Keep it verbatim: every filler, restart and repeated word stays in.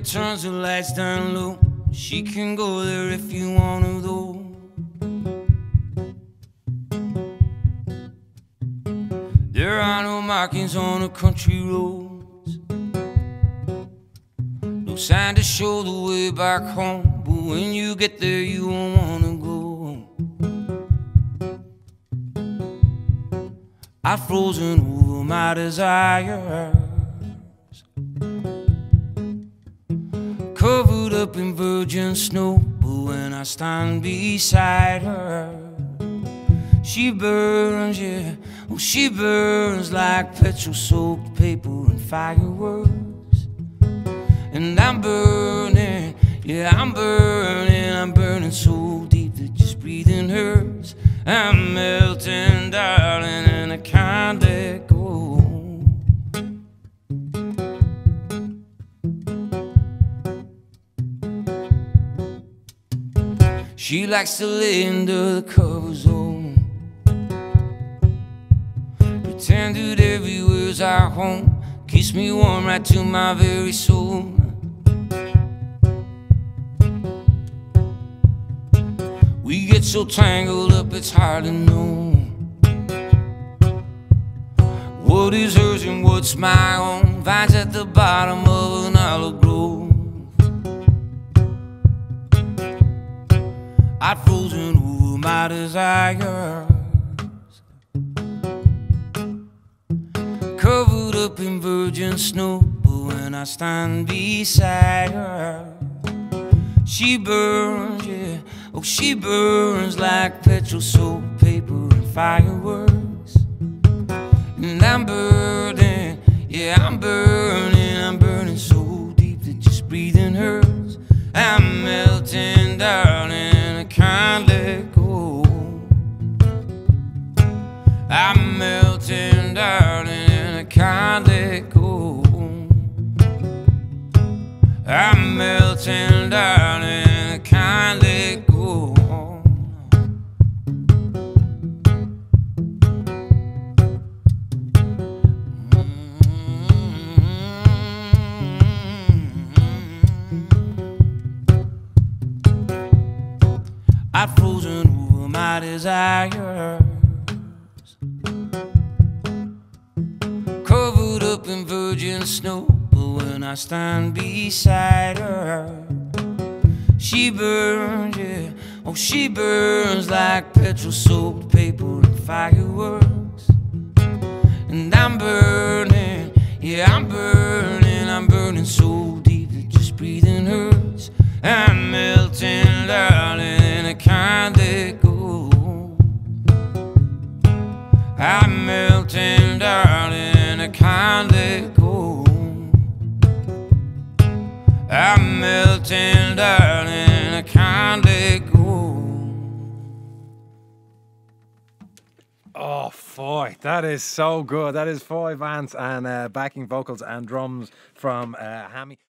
turns the lights down low. She can go there if you wanna though. There are no markings on the country roads, no sign to show the way back home. But when you get there, you won't wanna go. I've frozen over my desires, covered up in virgin snow. But when I stand beside her, she burns, yeah, oh, she burns like petrol-soaked paper and fireworks. And I'm burning, yeah, I'm burning, I'm burning so deep that just breathing hurts. I'm melting, darling, and I can't let go. She likes to lay under the covers, oh, pretend that everywhere's our home, kiss me warm right to my very soul. We get so tangled up, it's hard to know what is hers and what's my own. Vines at the bottom of an olive grove. I've frozen over my desires, covered up in virgin snow. But when I stand beside her, she burns, yeah, oh, she burns like petrol-soaked paper and fireworks. And I'm burning, yeah, I'm burning, I'm burning so deep that just breathing hurts. I'm melting, darling, and I can't let go. I'm melting, darling, and I can't let go. I'm melting, darling, I can't let go. I've frozen over my desires, covered up in virgin snow. But when I stand beside her, she burns, yeah, oh, she burns like petrol-soaked paper and fireworks. And I'm burning, yeah, I'm burning, I'm burning so deep that just breathing hurts. I'm melting, darling, and I can't let go. I'm melting, darling, and I can't let go. I'm melting, darling, I can't let go. Oh, Foy, that is so good. That is Foy Vance and uh, backing vocals and drums from uh, Hammy.